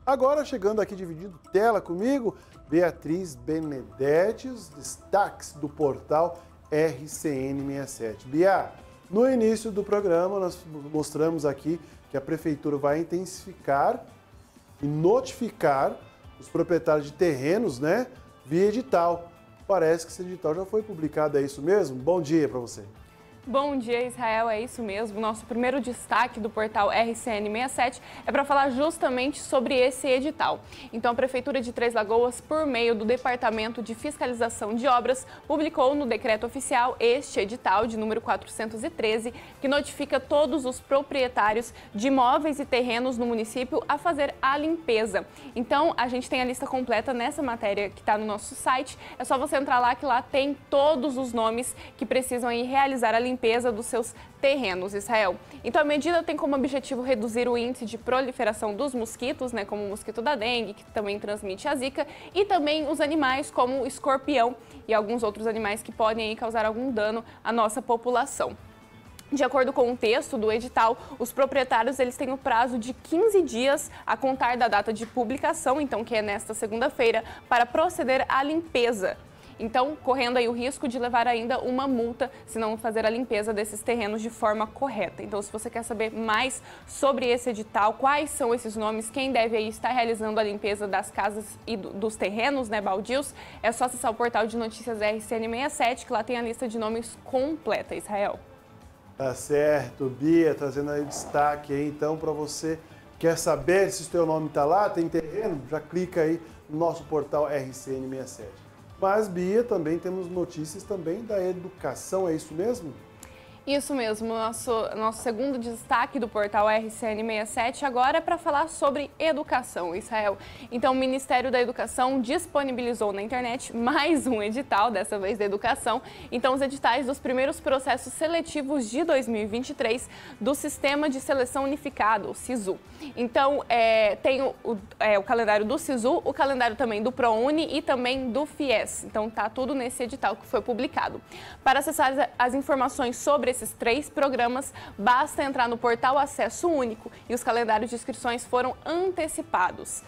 Agora, chegando aqui dividindo tela comigo, Beatriz Benedetti, os destaques do portal RCN67. Bia, no início do programa nós mostramos aqui que a Prefeitura vai intensificar e notificar os proprietários de terrenos, né, via edital. Parece que esse edital já foi publicado, é isso mesmo? Bom dia para você. Bom dia, Israel, é isso mesmo. Nosso primeiro destaque do portal RCN67 é para falar justamente sobre esse edital. Então, a Prefeitura de Três Lagoas, por meio do Departamento de Fiscalização de Obras, publicou no decreto oficial este edital de número 413, que notifica todos os proprietários de imóveis e terrenos no município a fazer a limpeza. Então, a gente tem a lista completa nessa matéria que está no nosso site. É só você entrar lá, que lá tem todos os nomes que precisam aí realizar a limpeza dos seus terrenos, Israel. Então, a medida tem como objetivo reduzir o índice de proliferação dos mosquitos, né, como o mosquito da dengue, que também transmite a zika, e também os animais como o escorpião e alguns outros animais que podem aí causar algum dano à nossa população. De acordo com o texto do edital, os proprietários eles têm o prazo de 15 dias a contar da data de publicação, então que é nesta segunda-feira, para proceder à limpeza. Então, correndo aí o risco de levar ainda uma multa se não fazer a limpeza desses terrenos de forma correta. Então, se você quer saber mais sobre esse edital, quais são esses nomes, quem deve aí estar realizando a limpeza das casas e dos terrenos, né, baldios, é só acessar o portal de notícias RCN67, que lá tem a lista de nomes completa, Israel. Tá certo, Bia, trazendo aí destaque aí, então, para você quer saber se o seu nome está lá, tem terreno, já clica aí no nosso portal RCN67. Mas, Bia, também temos notícias também da educação, é isso mesmo? Isso mesmo, nosso segundo destaque do portal RCN67 agora é para falar sobre educação, Israel. Então, o Ministério da Educação disponibilizou na internet mais um edital, dessa vez da educação. Então, os editais dos primeiros processos seletivos de 2023 do Sistema de Seleção Unificado, o SISU. Então, tem o calendário do SISU, o calendário também do ProUni e também do FIES. Então, tá tudo nesse edital que foi publicado. Para acessar as informações sobre esses 3 programas, basta entrar no portal Acesso Único e os calendários de inscrições foram antecipados.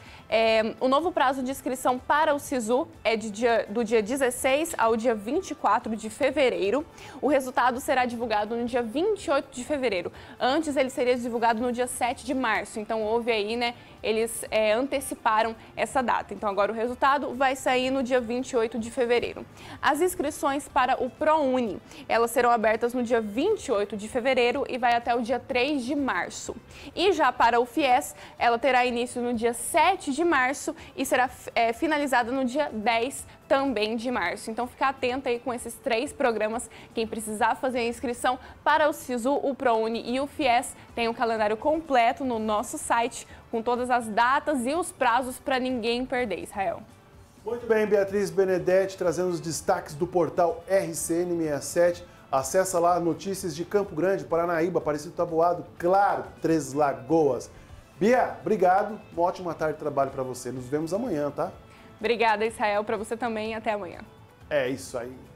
O novo prazo de inscrição para o SISU é do dia 16 ao dia 24 de fevereiro. O resultado será divulgado no dia 28 de fevereiro. Antes, ele seria divulgado no dia 7 de março. Então, houve aí, né, eles anteciparam essa data. Então, agora o resultado vai sair no dia 28 de fevereiro. As inscrições para o ProUni, elas serão abertas no dia 28 de fevereiro e vai até o dia 3 de março. E já para o FIES, ela terá início no dia 7 de março e será finalizada no dia 10 também de março. Então, fica atento aí com esses 3 programas. Quem precisar fazer a inscrição para o SISU, o ProUni e o FIES, tem um calendário completo no nosso site, com todas as datas e os prazos para ninguém perder, Israel. Muito bem, Beatriz Benedetti, trazendo os destaques do portal RCN67. Acessa lá notícias de Campo Grande, Paranaíba, Aparecido Taboado, claro, Três Lagoas. Bia, obrigado, uma ótima tarde de trabalho para você. Nos vemos amanhã, tá? Obrigada, Israel, para você também e até amanhã. É isso aí.